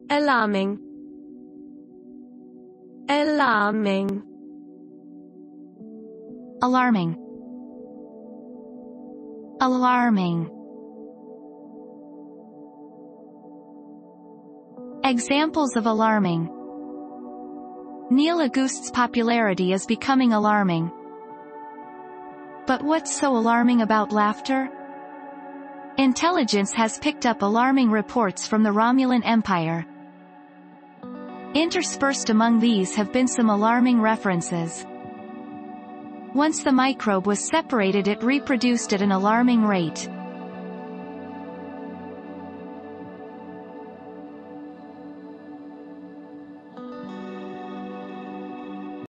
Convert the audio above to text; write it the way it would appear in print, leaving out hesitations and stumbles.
Alarming. Alarming. Alarming. Alarming. Examples of alarming. Neil August's popularity is becoming alarming. But what's so alarming about laughter? Intelligence has picked up alarming reports from the Romulan Empire. Interspersed among these have been some alarming references. Once the microbe was separated, it reproduced at an alarming rate.